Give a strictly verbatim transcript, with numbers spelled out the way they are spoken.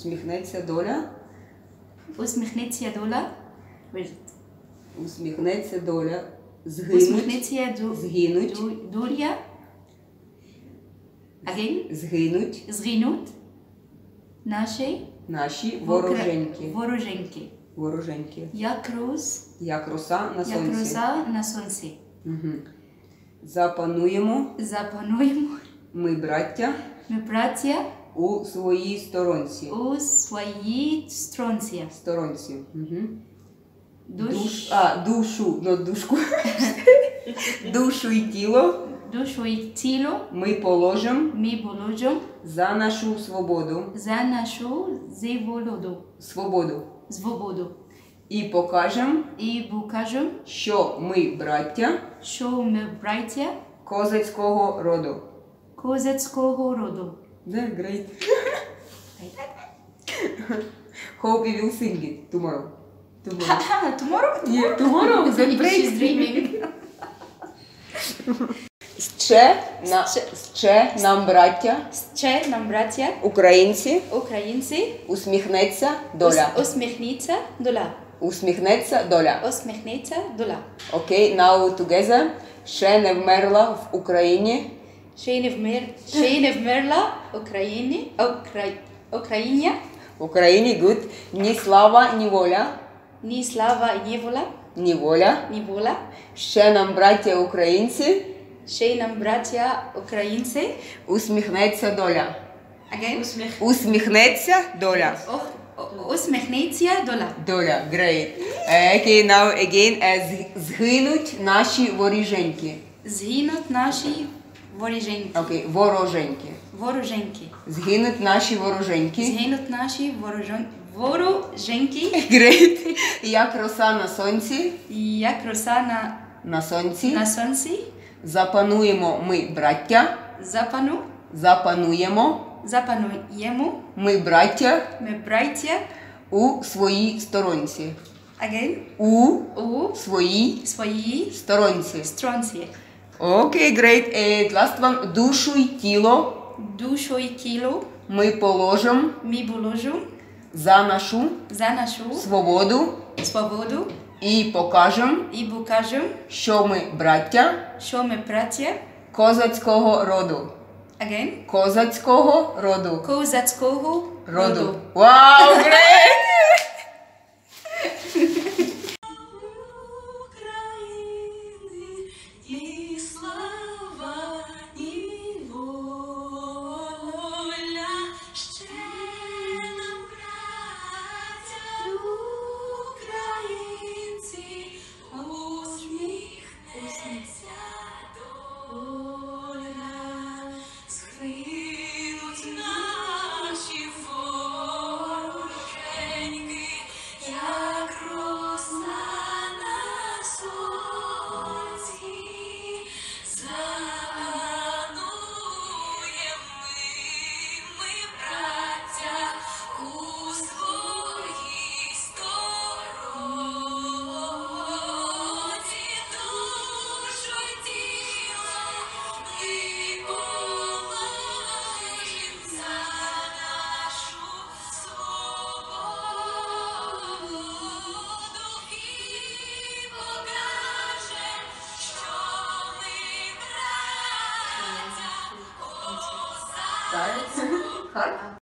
Усміхнеться доля. Усміхнеться доля. Усміхнеться доля. Згинуть. Усміхнеться ду... Згинуть. ду... доля. Again. Згинуть. Згинуть. Наші. Наші вороженьки. Вороженьки. Вороженьки. Як роз. Як роса на сонці. Як роса на сонці. Угу. Запануємо. Запануємо. Ми, браття. Ми, браття. У своїй сторонці. У своїй сторонці. Сторонці. Угу. Душ... Душ... А, душу, ну душку. Душу і тіло. Душу і тіло. Ми положимо. Ми положимо. За нашу свободу. За нашу свободу. Свободу. Свободу. І покажемо. І покажемо. Що ми браття. Що ми браття. Козацького роду. Козацького роду. Yeah, great. Hope you will sing it tomorrow. Tomorrow. Haha, tomorrow? Yeah, tomorrow. Then break. She's dreaming. Ще, на, ще нам, браття, Ще нам, браття, українці, українці, усміхнеться доля. Усміхнеться доля. Усміхнеться доля. Усміхнеться доля. Окей, okay, now together. Ще не вмерла в Україні. Ще не вмер, ще не вмерла в Україні, Укра... Україні. В Україні, good. Ні слава, ні воля. Ні слава, ні воля. Ні воля. Ні воля. Ще нам, браття українці. Ще нам, браття українці. Усміхнеться доля. Again? Усміх... Усміхнеться доля. Oh, усміхнеться доля. Доля, great. Окей, okay, now again. Uh, згинуть наші воріженьки. Згинуть наші вороженьки. Окей, okay, вороженьки. Вороженьки. Згинуть наші вороженьки. Згинуть наші ворожен... вороженьки. Great. Як роса на сонці. Як роса на... На сонці. На сонці. Запануємо ми, браття. Запану. Запануємо. Запануємо. Ми, браття. Ми, браття. У своїй сторонці. Again. У, У своїй своїй сторонці. сторонці. Окей, okay, great. And last one. Душу й тіло. Душу і тіло. Ми положимо. Ми положимо. За нашу. За нашу. Свободу. Свободу. І покажемо. І покажемо. Що ми браття. Що ми браття. Козацького роду. Again. Козацького роду. Козацького роду. роду. Вау, great!